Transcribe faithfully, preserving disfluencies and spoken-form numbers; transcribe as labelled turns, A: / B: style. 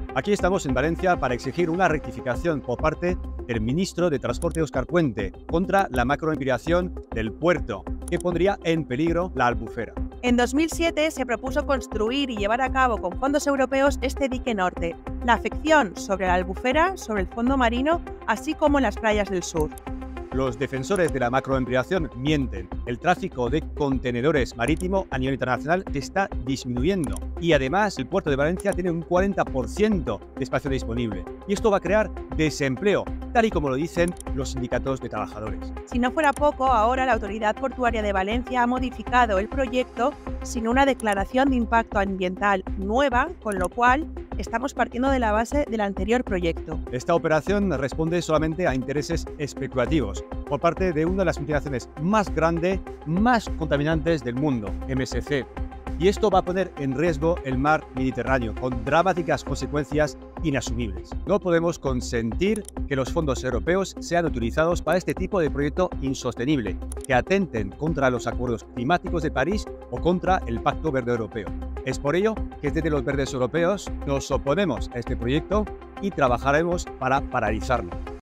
A: Aquí estamos en Valencia para exigir una rectificación por parte del ministro de Transporte Óscar Puente contra la macroampliación del puerto, que pondría en peligro la Albufera.
B: En dos mil siete se propuso construir y llevar a cabo con fondos europeos este dique norte, la afección sobre la Albufera, sobre el fondo marino, así como en las playas del sur.
A: Los defensores de la macroampliación mienten. El tráfico de contenedores marítimo a nivel internacional está disminuyendo y además el puerto de Valencia tiene un cuarenta por ciento de espacio disponible. Y esto va a crear desempleo, tal y como lo dicen los sindicatos de trabajadores.
B: Si no fuera poco, ahora la Autoridad Portuaria de Valencia ha modificado el proyecto sin una declaración de impacto ambiental nueva, con lo cual estamos partiendo de la base del anterior proyecto.
A: Esta operación responde solamente a intereses especulativos por parte de una de las multinacionales más grandes, más contaminantes del mundo, M S C. Y esto va a poner en riesgo el mar Mediterráneo, con dramáticas consecuencias inasumibles. No podemos consentir que los fondos europeos sean utilizados para este tipo de proyecto insostenible, que atenten contra los acuerdos climáticos de París o contra el Pacto Verde Europeo. Es por ello que desde los Verdes Europeos nos oponemos a este proyecto y trabajaremos para paralizarlo.